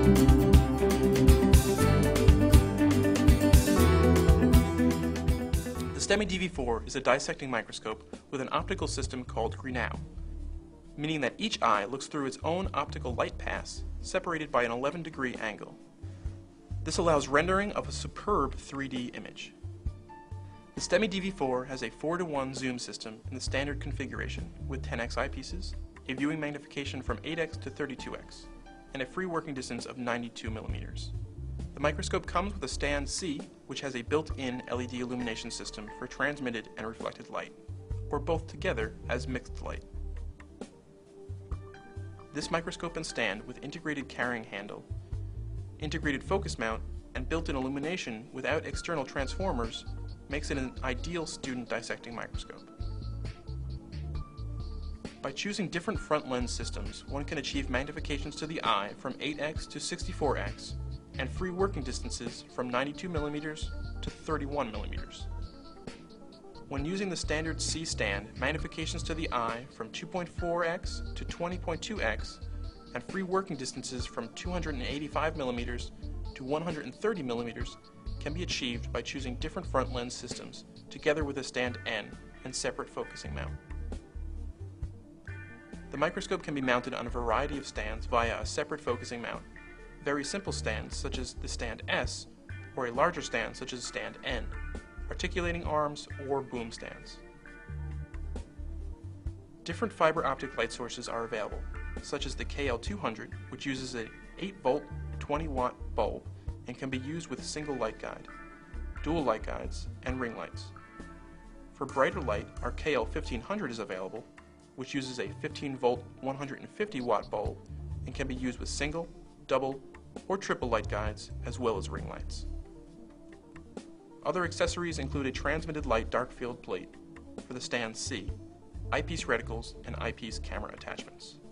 The STEMI DV4 is a dissecting microscope with an optical system called Greenough, meaning that each eye looks through its own optical light pass, separated by an 11-degree angle. This allows rendering of a superb 3D image. The STEMI DV4 has a 4:1 zoom system in the standard configuration with 10x eyepieces, a viewing magnification from 8x to 32x, and a free working distance of 92 millimeters. The microscope comes with a stand C, which has a built-in LED illumination system for transmitted and reflected light, or both together as mixed light. This microscope and stand with integrated carrying handle, integrated focus mount, and built-in illumination without external transformers makes it an ideal student dissecting microscope. By choosing different front lens systems, one can achieve magnifications to the eye from 8x to 64x, and free working distances from 92 millimeters to 31 millimeters. When using the standard C stand, magnifications to the eye from 2.4x to 20.2x, and free working distances from 285 millimeters to 130 millimeters can be achieved by choosing different front lens systems, together with a stand N and separate focusing mount. The microscope can be mounted on a variety of stands via a separate focusing mount, very simple stands such as the stand S, or a larger stand such as stand N, articulating arms, or boom stands. Different fiber optic light sources are available, such as the KL200, which uses a 8-volt, 20-watt bulb and can be used with a single light guide, dual light guides, and ring lights. For brighter light, our KL1500 is available, which uses a 15-volt, 150-watt bulb and can be used with single, double, or triple light guides, as well as ring lights. Other accessories include a transmitted light dark field plate for the stand C, eyepiece reticles, and eyepiece camera attachments.